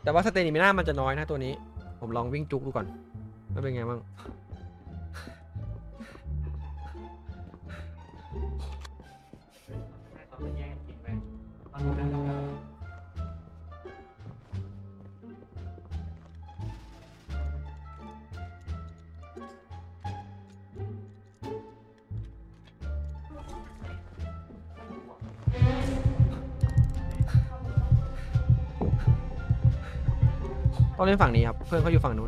แต่ว่าสเตมิน่ามันจะน้อยนะตัวนี้ผมลองวิ่งจุกดูก่อนว่าเป็นไงบ้างต้องเล่นฝั่งนี้ครับเพื่อนเขาอยู่ฝั่งนู้น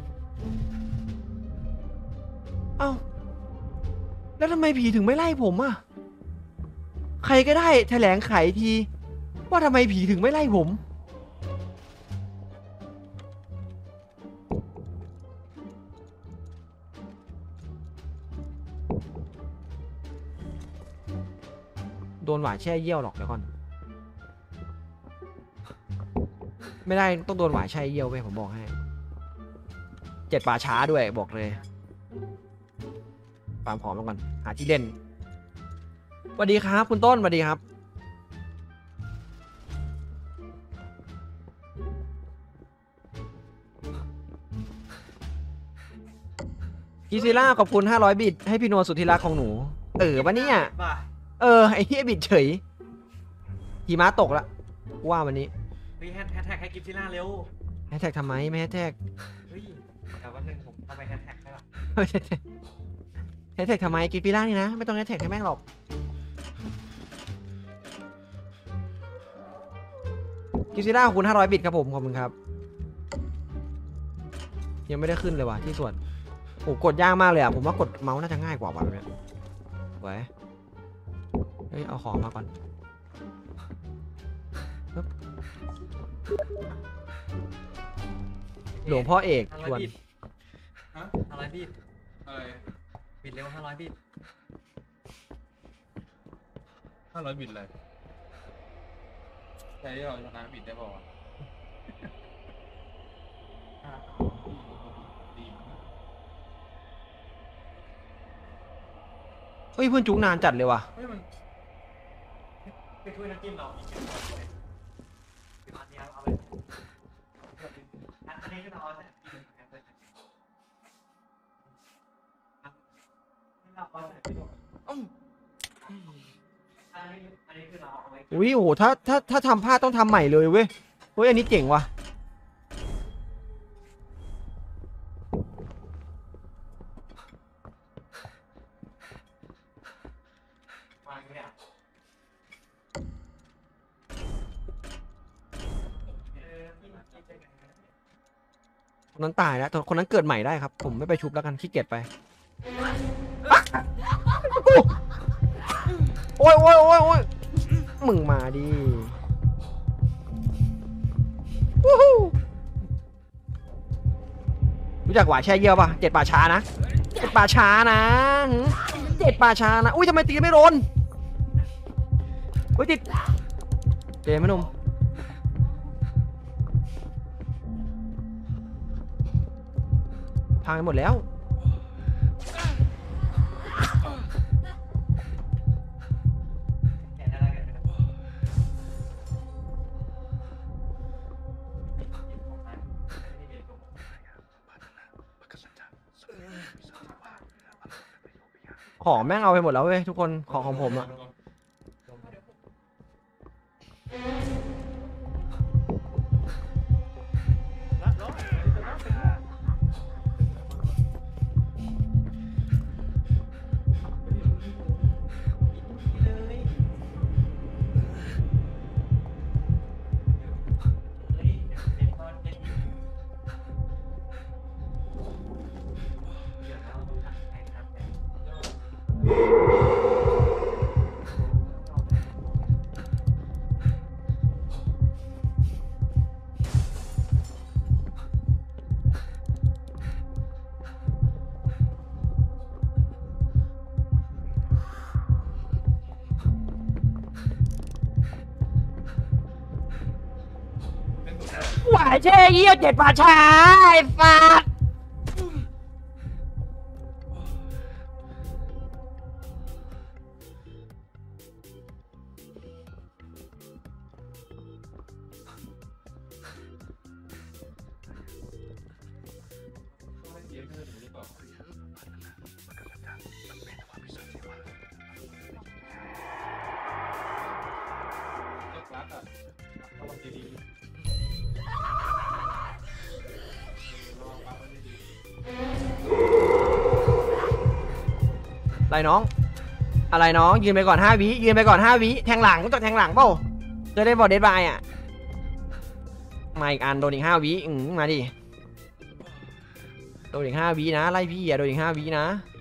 เอ้าแล้วทำไมผีถึงไม่ไล่ผมอ่ะใครก็ได้แถลงไขทีว่าทำไมผีถึงไม่ไล่ผมโดนหวายแช่เยี่ยวหรอกเดี๋ยวก่อนไม่ได้ต้องโดนหวายแช่เยี่ยวไปผมบอกให้7 ป่าช้าด้วยบอกเลยปามผอมลงก่อนหาที่เล่นสวัสดีครับคุณต้นสวัสดีครับกิซิล่าขอบคุณ500 บิตให้พี่โนสุดที่รักของหนูปะเนี่ยไอ้เหี้ยบิดเฉยหิมะตกละว่าวันนี้เฮ้ยแฮชแท็กให้กิฟซิล่าเร็วแฮชแท็กทำไมไม่แฮชแท็กเฮ้ยแต่วันหนึ่งผมเอาไปแฮชแท็กได้หรอแฮชแท็กทำไมกิฟซิล่านี่นะไม่ต้องแฮชแท็กให้แม่งหรอกกิฟซิล่าขอบคุณ500 บิตครับผมขอบคุณครับยังไม่ได้ขึ้นเลยว่ะที่ส่วนโอ้กดยากมากเลยอ่ะผมว่ากดเมาส์น่าจะง่ายกว่าแบบเนี้ยไว้เฮ้ยเอาของมาก่อนหลวงพ่อเอกชวนฮะอะไรบิดบิดเร็ว500 บิด 500 บิตเลยใช้เราชนะบิตได้ป่าวเฮ้ยเพื่อนจุกนานจัดเลยว่ะเฮ้ยมันไปช่วยน้ำจิ้มเราอีกอันนี้เอาไปอันนี้ก็เอาแต่อุ้ยโอ้โหถ้าทำพลาดต้องทำใหม่เลยเว้ยเฮ้ยอันนี้เจ๋งว่ะคนนั้นตายแล้วคนนั้นเกิดใหม่ได้ครับผมไม่ไปชุบแล้วกันขี้เกียจไปโอ้ยมึงมาดิรู้จักหวายแช่เยี่ยวป่ะ7 ป่าช้านะ7 ป่าช้านะ7 ป่าช้านะอุ้ยทำไมตีไม่โดนอุ้ยติดเจมส์นุ่มพังไปหมดแล้วของแม่งเอาไปหมดแล้วเว้ยทุกคนของผมอะหวายแช่เยี่ยว7 ป่าช้าไอ้ฟ้าดีๆลองวางไว้ดีอะไรน้อง อะไรน้องยืนไปก่อน5 วิยืนไปก่อน5 วิแทงหลังรู้จักแทงหลังเปล่าเคยได้บอลเดดบายอ่ะมาอีกอันโดนอีก5 วิมาดิโดนอีก5 วินะไล่พี่อ่ะโดนอีก5 วินะ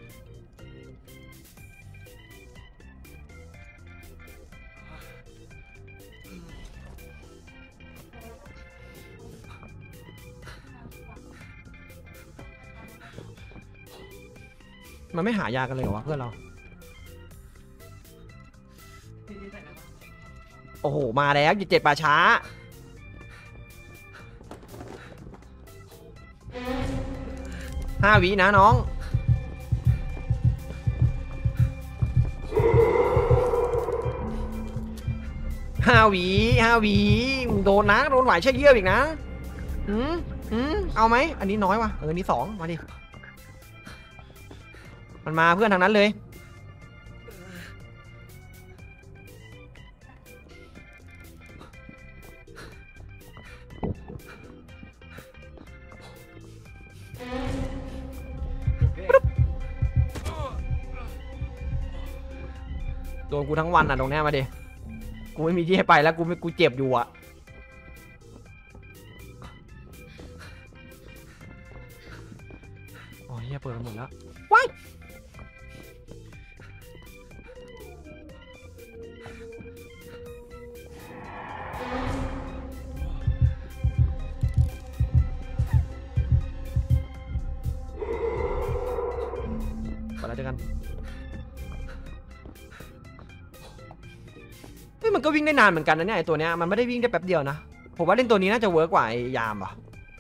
มันไม่หายากันเลยเหรอวะเพื่อนเราๆที่ใส่น้ำมันโอ้โหมาแล้วอย่าเจ็บป่าช้า5 วินะน้อง5 วิมึงโดนนะโดนไหวเชือกเยือกอีกนะเอาไหมอันนี้น้อยว่ะอันนี้2มาดิมันมาเพื่อนทางนั้นเลยโดนกูทั้งวันอ่ะตรงเนี้ยมาดิกูไม่มีที่ให้ไปแล้วกูเจ็บอยู่อ่ะอ๋อเฮียเปิดมาหมดแล้วว้ายไปแล้วเจอกันเฮ้ยมันก็วิ่งได้นานเหมือนกันนะเนี่ยไอตัวเนี้ยมันไม่ได้วิ่งได้แป๊บเดียวนะผมว่าเล่นตัวนี้น่าจะเวิร์กกว่าไอยามป่ะ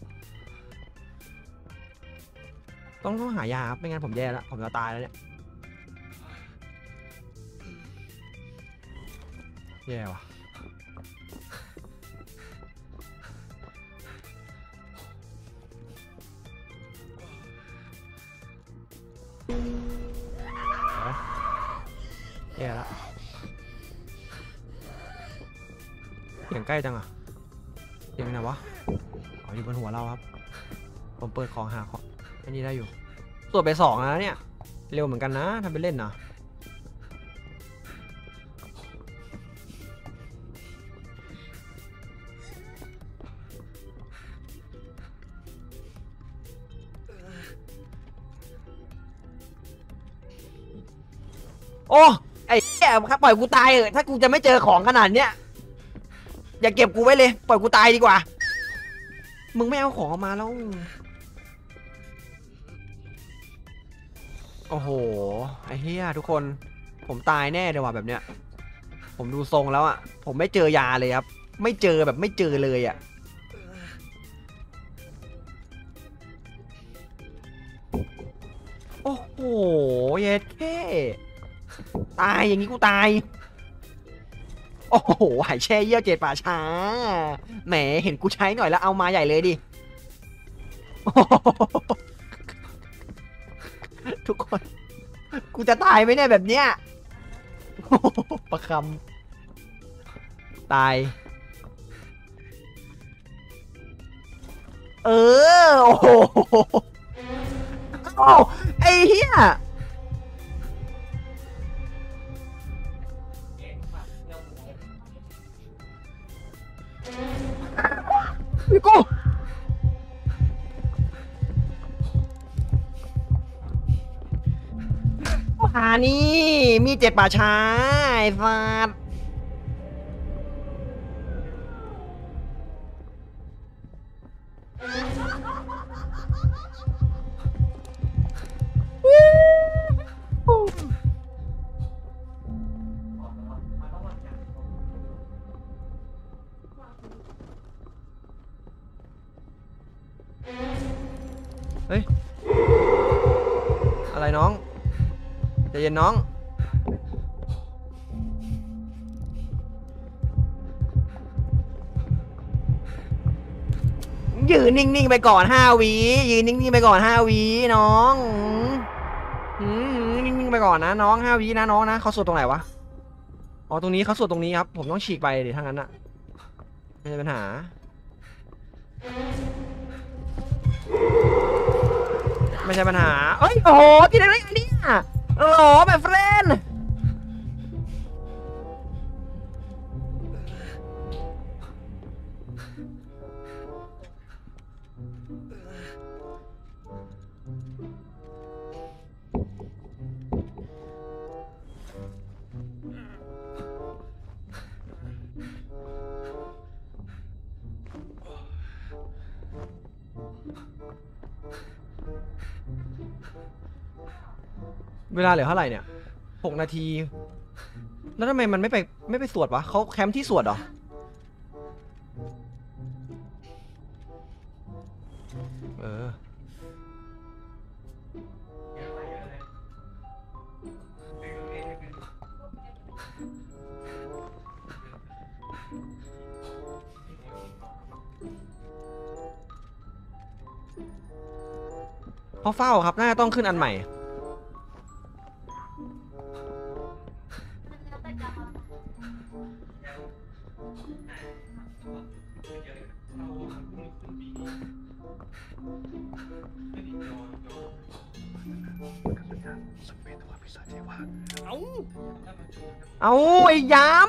ต้องหายาครับไม่งั้นผมแย่แล้วผมจะตายแล้วเนี่ยแย่ว่ะแย่แล้วเสียงใกล้จังอะเสียงไหนวะอ๋ออยู่บนหัวเราครับผมเปิดของหาของอันนี้ได้อยู่ตรวจไป2แล้วเนี่ยเร็วเหมือนกันนะทำไปเล่นนะโอ้ไอ้แก่ครับปล่อยกูตายเถอะถ้ากูจะไม่เจอของขนาดเนี้ยอย่าเก็บกูไว้เลยปล่อยกูตายดีกว่ามึงไม่เอาของออกมาแล้วโอ้โหไอ้เหี้ยทุกคนผมตายแน่เลยว่ะแบบเนี้ยผมดูทรงแล้วอ่ะผมไม่เจอยาเลยครับไม่เจอแบบไม่เจอเลยอ่ะโอ้โหเย็ดแค่ตายอย่างนี้กูตายโอ้โหหายแช่เยี่ยวเจ็ดป่าช้าแหมเห็นกูใช้หน่อยแล้วเอามาใหญ่เลยดิโอ้โหทุกคนกูจะตายไหมเนี่ยแบบเนี้ยโอ้โหประคำตายเออโอ้โหโอ้ไอ้เหี้ยเอ๊ะมาเรื่องหมูพี่กูหานี่มีเจ็ดป่าช้าไอ้สัสเฮ้ยอะไรน้องใจเย็นน้องยืนนิ่งๆไปก่อน5 วิยืนนิ่งๆไปก่อน5 วิน้องนิ่งๆไปก่อนนะน้อง5 วินะน้องนะเขาสวดตรงไหนวะอ๋อตรงนี้เขาสวดตรงนี้ครับผมต้องฉีกไปดิถ้างั้นอะไม่ใช่ปัญหาไม่ใช่ปัญหาเอ้ยโอ้โหที่ไหนเนี่ยโอ้โหแบบเฟรนเวลาเหลือเท่าไหร่เนี่ย6 นาที แล้วทำไมมันไม่ไปสวดวะเขาแคมป์ที่สวดเหรอเออเพราะเฝ้าครับน่าจะต้องขึ้นอันใหม่เอาไอ้ยาม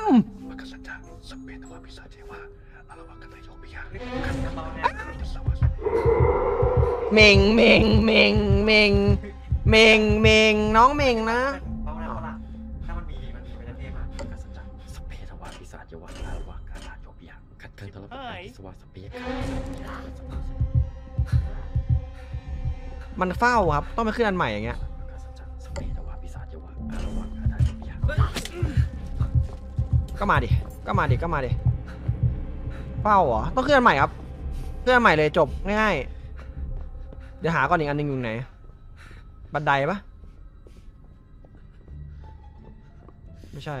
เมงเมงเมงเมงเมงเมงน้องเมงนะเพราะว่าถ้ามันมีมันจะเท่มากสเปทวาปิศาจยวะอารวากาลาโยบิยะขัดเทิงตลอดสวาสเปยมันเฝ้าครับต้องไปขึ้นอันใหม่อย่างเงี้ยก็มาดิก็มาดิก็มาดิเฝ้าเหรอต้องขึ้นอันใหม่ครับขึ้นอันใหม่เลยจบง่ายๆเดี๋ยวหาก่อนอีกอันนึงอยู่ไหนบันไดปะไม่ใช่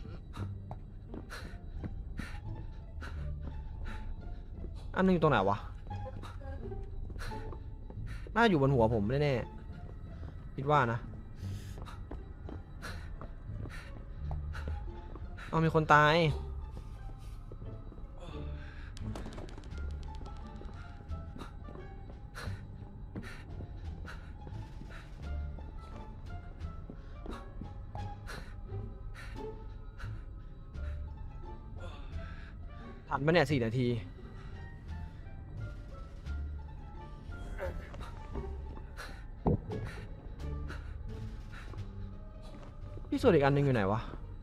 อันนึงอยู่ตรงไหนวะน่าอยู่บนหัวผมแน่ๆคิดว่านะเอามีคนตายทันปะเนี่ย4 นาทีพี่ส่วนอีกอันนึงอยู่ไหนวะ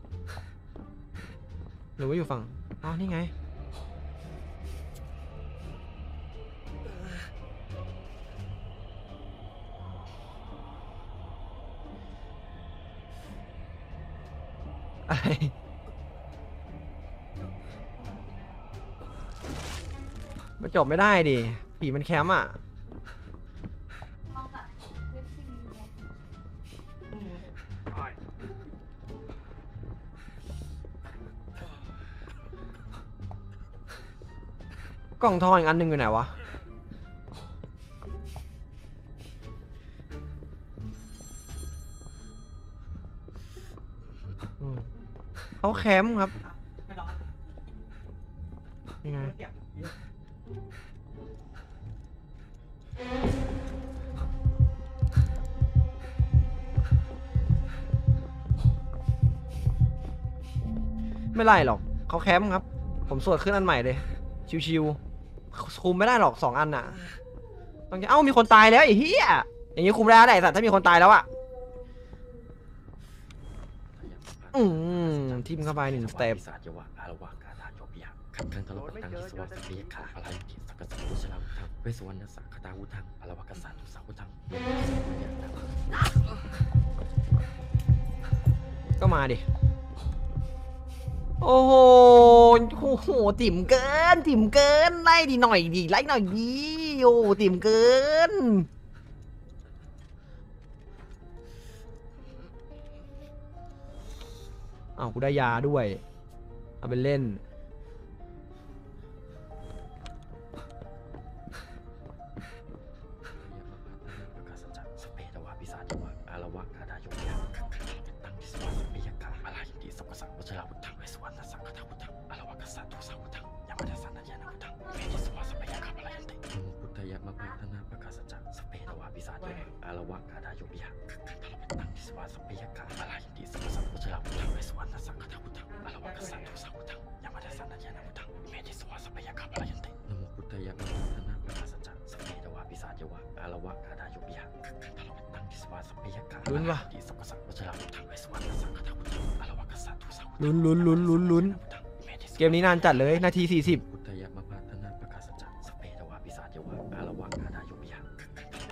หรือว่าอยู่ฝั่งอ๋อนี่ไงอะไรมันจบไม่ได้ดิผีมันแคมป์อ่ะกล่องทองอีกอันหนึ่งอยู่ไหนวะเขาแคมป์ครับยังไงไม่ไล่หรอกเขาแคมป์ครับผมสวดขึ้นอันใหม่เลยชิวๆคุมไม่ได้หรอก2 อันน่ะต้องเอ้ามีคนตายแล้วไอ้เหี้ยอย่างนี้คุมได้แต่ถ้ามีคนตายแล้วอะทิมเข้าไป1 สเต็ปขัดเทิงตลอดตังที่สวาสเปียขาอะไรกิสักกะสังชลาวุธังเวสวรรณสักคตาวุธังอรวากษัตริย์ทุสาวุธังก็มาดิโอ้โหติ่มเกินไล่ดิหน่อยดิไล่หน่อยดิโอ้ติ่มเกินเอากูได้ยาด้วยเอาไปเล่นสเปทวาปิศาจยวะอารวากาลาโยบิยะขัดเทิงตลอดตังที่สวาสเปียขาอะไรกิสักกะสังชลาวุธังเวสวรรณสักคตาวุธังอรวากษัตริย์ทุสาวุธังยามะสันนยวะกาดาโยบิยะคัคคังทะเลตังทิสวาสเปียกาอาลายินติสัพพะสัพพุชลาวุธังเวสวรรณสังฆทาวุธังอารวะกัสสะทุสังวุธังยามาดาสันนายานาวุธังเมธิสวาสเปียกาอาลายันตินะโมพุทธายะมะพัฒนาปะกัสสะจังสัพเพทวาปิศาจยวะอารวะกาดาโยบิยะคัคคังทะเลตังทิสวาสเปียกาอาลายินติสัพพะสัพพุชลาวุธังเวสวรรณสังฆทาวุธังอารวะกัสสะทุสังวุธังลุ้นเกมนี้นานจัดเลยนาที 40 พุทธายะมะพัฒนาปะกัสสะจังสัพเพทวาปิศาจยวะอารวะกาดาโยบิยะคัคคังทะเล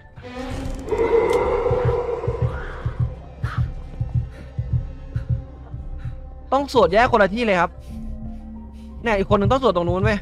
ตังต้องสวดแยกคนละที่เลยครับเนี่ยอีกคนหนึ่งต้องสวดตรงนู้นเว้ย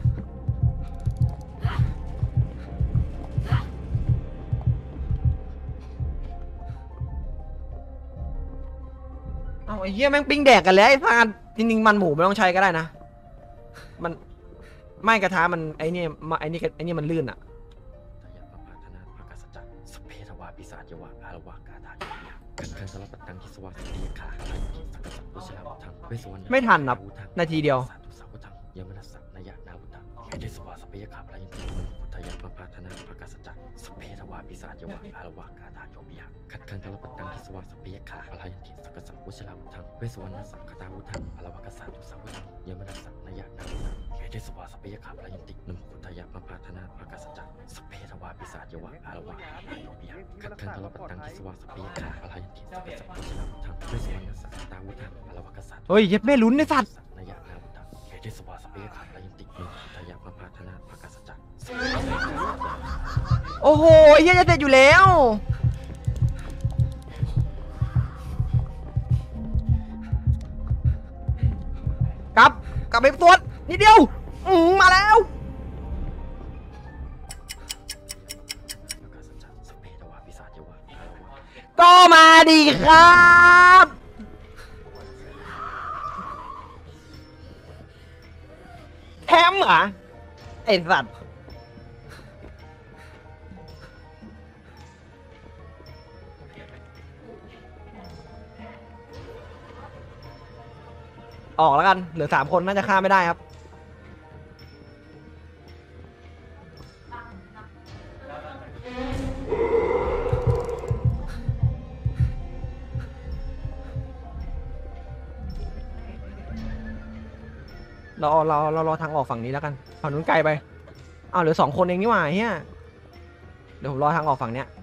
เอาไอ้เหี้ยแม่งปิ้งแดกกันแล้วไอ้พานจริงๆมันหมูไม่ต้องใช้ก็ได้นะมันไม่กระทะมันไอ้นี่มันลื่นอะทายะปะปาธนาภากัสสะจังสัพเพทวาปิศาจยวะอารวะกาดาโยบิยะคัคคังสารปัตตังทิสวาสเปียกาอาลายินติสัพพะสัพพุชลาวุธังเวสวรรณไม่ทันครับนาทีเดียวสาธุสัพพุธังยมนัสสะนายะนาวุธังเมธิสวาสเปียกาอาลายินติพุทธายะปะปาธนาภากัสสะจังสัพเพทวาปิศาจยวะอารวะกาดาโยบิยะคัคคังสารปัตตังทิสวาสเปียกาอาลายินติสัพพะสัพพุชลาวุธังเวสวรรณสังฆทาวุธังอารวะกัสสะทุสัพพุธังยมนัสสะนายะนาวุธังเมธิสวาสเปียกาอาลายินตินะโมพุทธายะปะปาธนาภากัสสะจังสัพเพทวาปิศาจยวะอารวะกาดาโยบิยะคัคคังสารปัตตังทิสวาสเปียกาอาลายินติสัพพะสัพพุชลาวุธังเวสวรรณสังฆทาวุธังอารวะกัสสะเฮ้ยเย็ดแม่ลุ้นไอ้สัตว์นายะนาวุธังเมธิสวาสเปียกาอาลายินตินะโมพุทธายะปะปาธนาภากัสสะจังโอ้โหไอ้เหี้ยจะเสร็จอยู่แล้วกลับไปสวดนิดเดียวมาแล้ว ก็มาดีครับแคมป์เหรอไอ้สัตว์ออกแล้วกันเหลือ3 คนน่าจะฆ่าไม่ได้ครับเรารอทางออกฝั่งนี้แล้วกันฝั่งนู้นไกลไปอ้าวเหลือ2 คนเองนี่หว่าเฮียเดี๋ยวผมรอทางออกฝั่งเนี้ย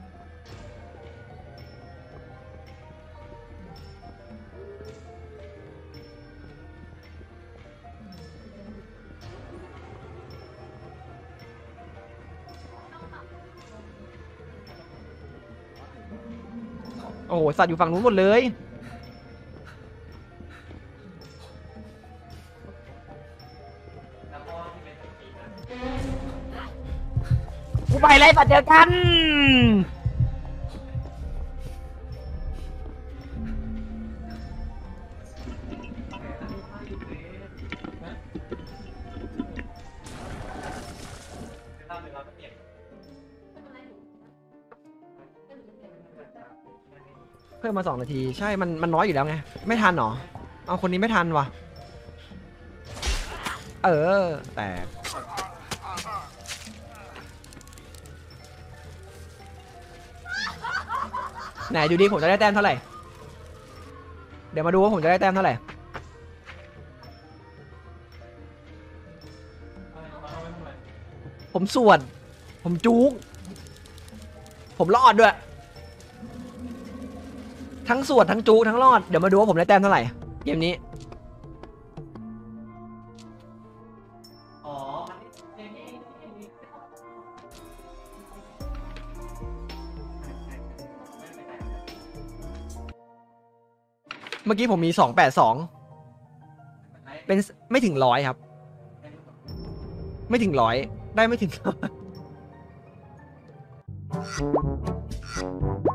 โอ้โหสัตว์อยู่ฝั่งนู้นหมดเลยกูไปเลยสัตว์เจอกันเพิ่มมา2 นาทีใช่มันน้อยอยู่แล้วไงไม่ทันหรอเอาคนนี้ไม่ทันว่ะแต่ไหนดูดิผมจะได้แต้มเท่าไหร่เดี๋ยวมาดูว่าผมจะได้แต้มเท่าไหร่ผมสวดผมจุกผมรอดด้วยทั้งสวดทั้งจุกทั้งรอดเดี๋ยวมาดูว่าผมได้แต้มเท่าไหร่เกมนี้เมื่อกี้ผมมี282เป็นไม่ถึง100ครับไม่ถึง100ได้ไม่ถึง100